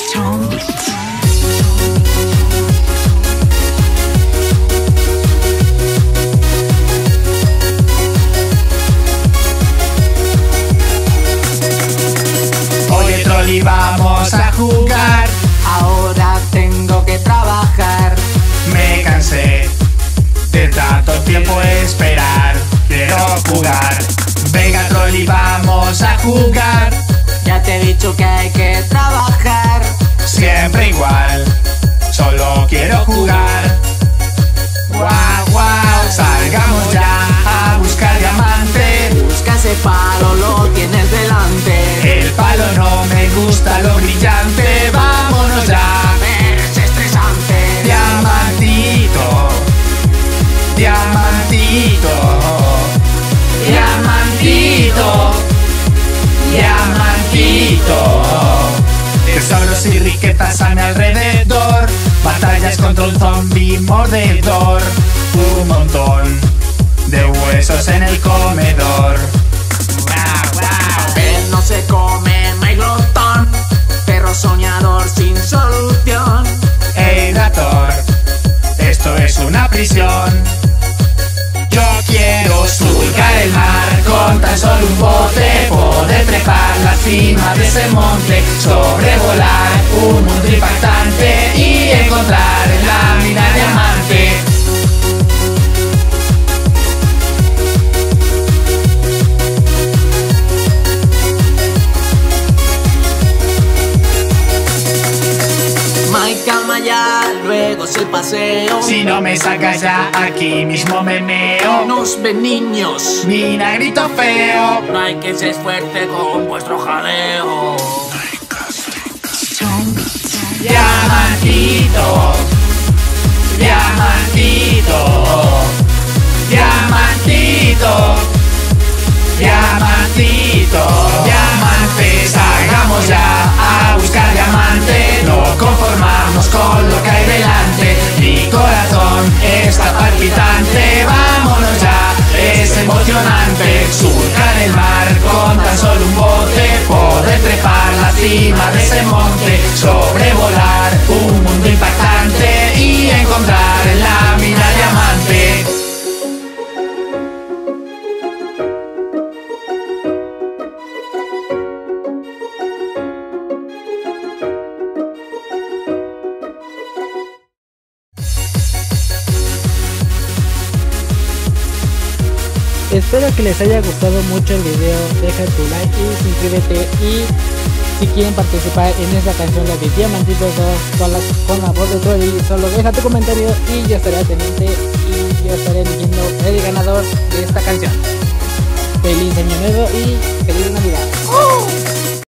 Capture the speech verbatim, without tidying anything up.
Oye Trolli, vamos a jugar. Ahora tengo que trabajar. Me cansé de tanto tiempo esperar. Quiero jugar. Venga Trolli, vamos a jugar. Ya te he dicho que hay que trabajar. Siempre igual, solo quiero jugar. Guau, guau, salgamos ya a buscar diamante. Busca ese palo, lo tienes delante. El palo no me gusta, lo brillante. Vámonos ya. Es estresante. Diamantito, diamantito, diamantito, diamantito. Tesoros y riquezas a mi alrededor. Batallas contra un zombie mordedor. Un montón de huesos en el comedor. Wow, wow. Él no se come, no hay glotón. Perro soñador sin solución. Hey Raptor, esto es una prisión. Yo quiero surcar el mar con tan solo un bote. Poder trepar la cima de ese monte. Sobrevolar un mundo impactante y encontrar la mina diamante. My cama ya, luego es el paseo. Si no me sacas ya, aquí mismo me meo. Nos ven niños, Vinagrito feo. no hay que se esfuerce con vuestro jaleo. Diamantito, diamantito, diamantito, diamantito, diamante. Salgamos ya a buscar diamante. No conformarnos con lo que hay delante. Mi corazón está palpitante. Vámonos ya, es emocionante. Surcar el mar con tan solo un bote. Poder trepar la cima de ese monte. Sobrevolar un mundo impactante y encontrar la mina diamante. Espero que les haya gustado mucho el video. Deja tu like y suscríbete. Y si quieren participar en esta canción, la de Diamantito dos, con la, con la voz de Trolli, solo deja tu comentario y yo estaré atendiente y yo estaré eligiendo el ganador de esta canción. Feliz año nuevo y feliz Navidad.